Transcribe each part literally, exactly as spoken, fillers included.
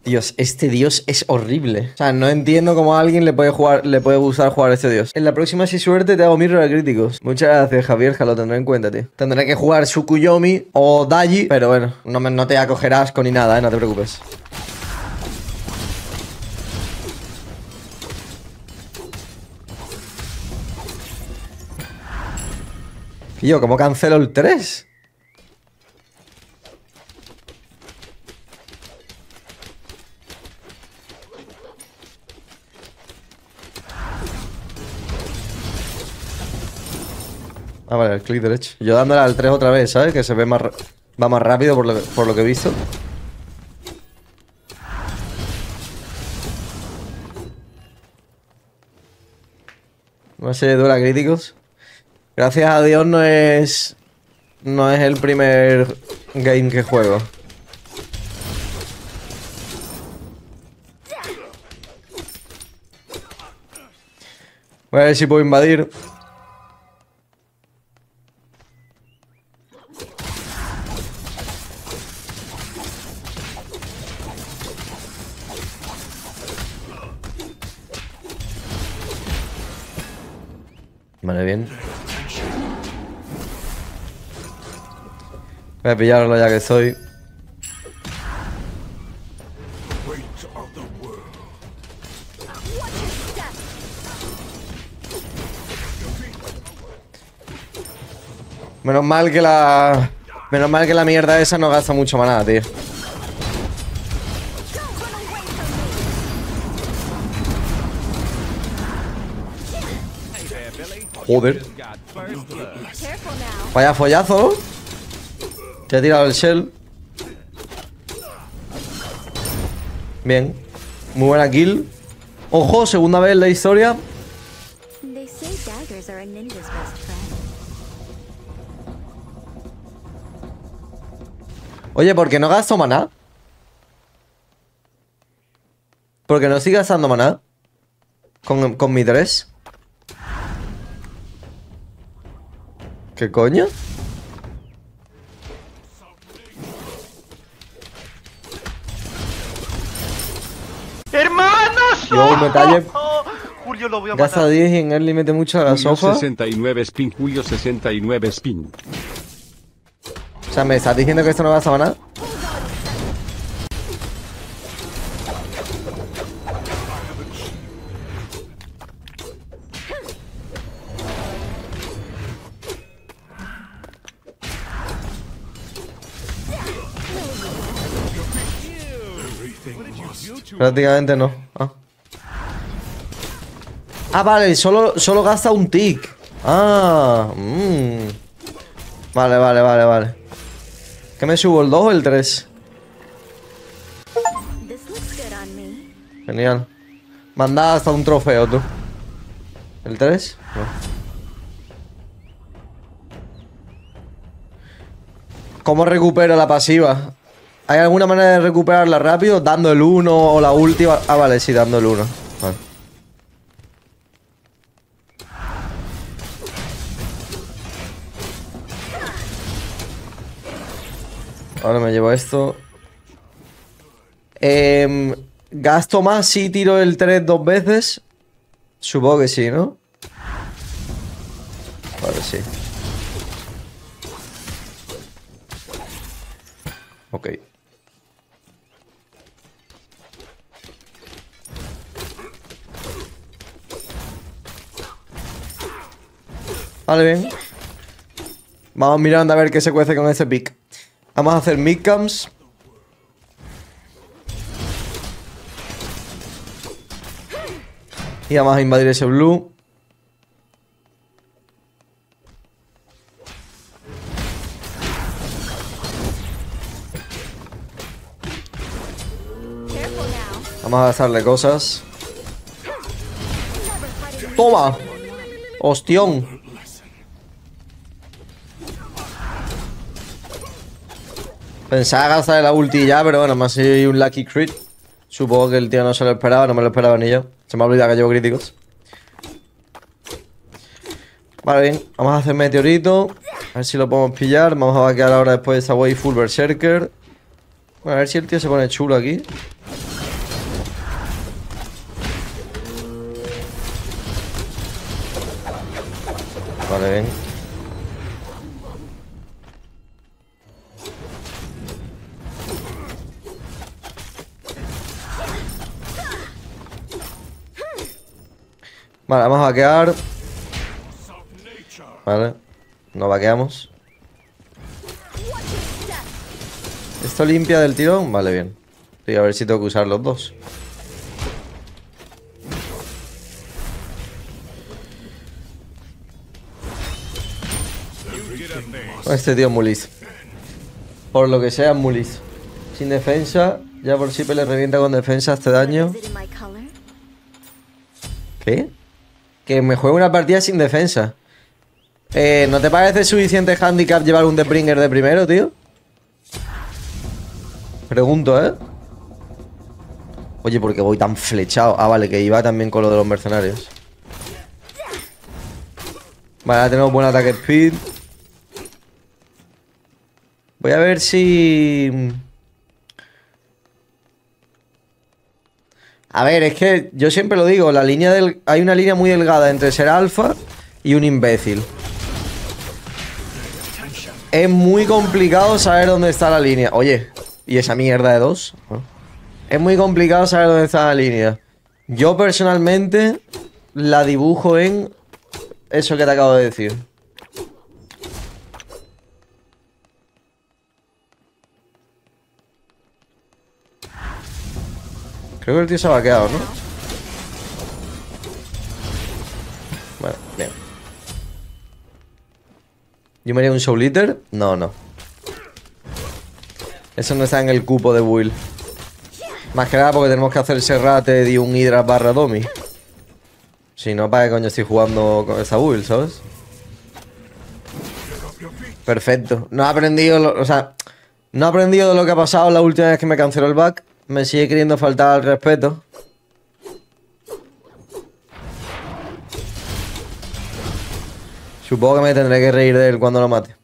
Dios, este dios es horrible. O sea, no entiendo cómo a alguien le puede jugar, le puede gustar jugar a este dios. En la próxima, si suerte, te hago mirror a críticos. Muchas gracias, Javier, que lo tendré en cuenta, tío. Tendré que jugar Tsukuyomi o Daji, pero bueno, no, me, no te acogerás con ni nada, ¿eh? No te preocupes. Y yo, ¿cómo cancelo el tres? Ah, vale, el clic derecho. Yo dándole al tres otra vez, ¿sabes? Que se ve más... Va más rápido por lo que, por lo que he visto. No sé, dura críticos. Gracias a Dios no es... No es el primer game que juego. Voy a ver si puedo invadir. Vale, bien. Voy a pillarlo ya que estoy. Menos mal que la... Menos mal que la mierda esa no gasta mucho maná, tío. Joder. Vaya follazo. Te ha tirado el shell. Bien. Muy buena kill. Ojo, segunda vez en la historia. Oye, ¿por qué no gasto maná? ¿Por qué no estoy gastando maná? Con, con mi tres. ¿Qué coño? ¡Hermanos! Yo me talle. Julio, lo voy a matar. Gasta diez y en early mete mucho a la sofa. sesenta y nueve spin, Julio sesenta y nueve spin. O sea, ¿me estás diciendo que esto no gasta maná? Prácticamente no. Ah, ah vale, solo, solo gasta un tick. Ah, mmm. Vale, vale, vale, vale. ¿Qué me subo? ¿El dos o el tres? Genial. Manda hasta un trofeo, tú. ¿El tres? No. ¿Cómo recupero la pasiva? ¿Hay alguna manera de recuperarla rápido? ¿Dando el uno o la última? Ah, vale, sí, dando el uno. Vale. Ahora me llevo esto. Eh, ¿Gasto más si tiro el tres dos veces? Supongo que sí, ¿no? Vale, sí. Ok. Vale, bien. Vamos mirando a ver qué se cuece con ese pick. Vamos a hacer midcamps. Y vamos a invadir ese blue. Vamos a gastarle cosas. ¡Toma! ¡Hostión! Pensaba gastar la ulti ya, pero bueno, me ha sido un lucky crit. Supongo que el tío no se lo esperaba, no me lo esperaba ni yo. Se me ha olvidado que llevo críticos. Vale, bien. Vamos a hacer meteorito. A ver si lo podemos pillar. Vamos a vaquear ahora después de esa wave full berserker. Bueno, a ver si el tío se pone chulo aquí. Vale, bien. Vale, vamos a vaquear. Vale. No vaqueamos. ¿Esto limpia del tirón? Vale, bien. Sí, a ver si tengo que usar los dos. Este tío es muy listo. Por lo que sea, es muy listo. Sin defensa, ya por sí le revienta con defensa este daño. ¿Qué? Que me juegue una partida sin defensa. Eh, ¿no te parece suficiente handicap llevar un Deathbringer de primero, tío? Pregunto, ¿eh? Oye, ¿por qué voy tan flechado? Ah, vale, que iba también con lo de los mercenarios. Vale, ahora tenemos buen ataque speed. Voy a ver si... A ver, es que yo siempre lo digo, la línea del... hay una línea muy delgada entre ser alfa y un imbécil. Es muy complicado saber dónde está la línea. Oye, ¿y esa mierda de dos? ¿No? Es muy complicado saber dónde está la línea. Yo personalmente la dibujo en eso que te acabo de decir. Creo que el tío se ha vaqueado, ¿no? Bueno, bien. ¿Yo me haría un Soul Eater? No, no. Eso no está en el cupo de build. Más que nada porque tenemos que hacer Serrated y un Hydra barra Domi. Si no, ¿para qué coño estoy jugando con esa build, sabes? Perfecto. No he aprendido, lo, o sea, no he aprendido de lo que ha pasado la última vez que me canceló el back. Me sigue queriendo faltar al respeto. Supongo que me tendré que reír de él cuando lo mate.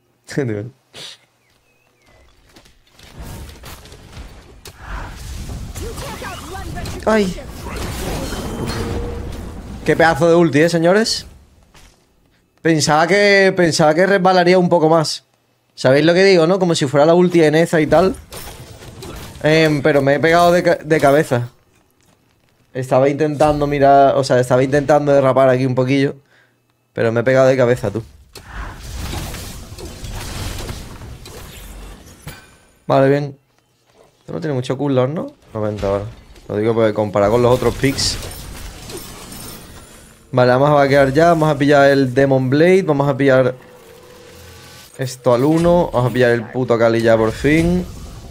¡Ay! ¡Qué pedazo de ulti, eh, señores! Pensaba que... Pensaba que resbalaría un poco más. ¿Sabéis lo que digo, no? Como si fuera la ulti de Neza y tal. Eh, pero me he pegado de, ca de cabeza. Estaba intentando mirar... O sea, estaba intentando derrapar aquí un poquillo. Pero me he pegado de cabeza, tú. Vale, bien. Esto no tiene mucho cooldown, ¿no? noventa ahora. Lo digo porque comparado con los otros picks. Vale, vamos a vaquear ya. Vamos a pillar el Demon Blade. Vamos a pillar esto al uno. Vamos a pillar el puto Kali ya por fin.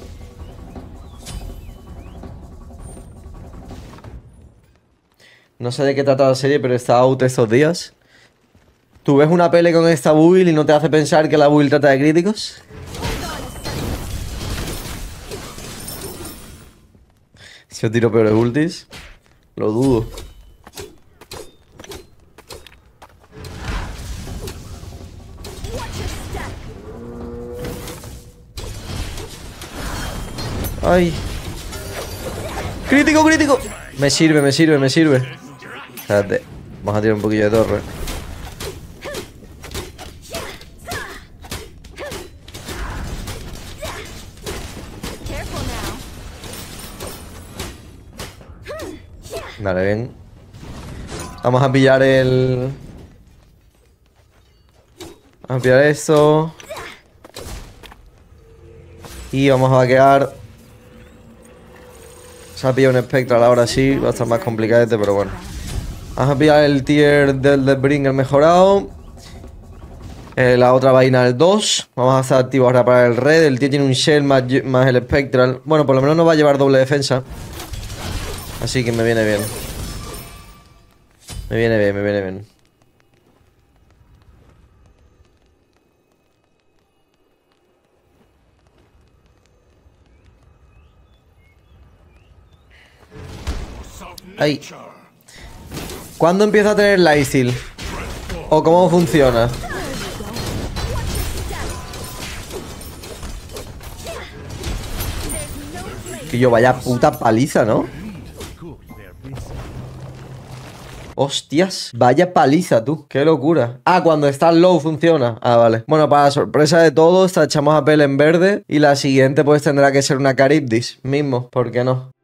No sé de qué trata la serie, pero está out estos días. ¿Tú ves una pele con esta build y no te hace pensar que la build trata de críticos? Si yo tiro peores ultis, lo dudo. ¡Ay! ¡Crítico, crítico! Me sirve, me sirve, me sirve. Espérate, vamos a tirar un poquillo de torre. Vale, bien. Vamos a pillar el... Vamos a pillar esto. Y vamos a vaquear. Se ha pillado un Spectral ahora sí. Va a estar más complicado este, pero bueno. Vamos a pillar el tier del Deathbringer mejorado. Eh, la otra vaina el dos. Vamos a estar activos ahora para el red. El tío tiene un shell más, más el Spectral. Bueno, por lo menos no va a llevar doble defensa. Así que me viene bien. Me viene bien, me viene bien. Ahí. ¿Cuándo empieza a tener lifesteal? ¿O cómo funciona? Que yo vaya puta paliza, ¿no? Hostias, vaya paliza tú. Qué locura. Ah, cuando está low funciona. Ah, vale. Bueno, para sorpresa de todos, tachamos a Pele en verde y la siguiente pues tendrá que ser una Charybdis mismo. ¿Por qué no?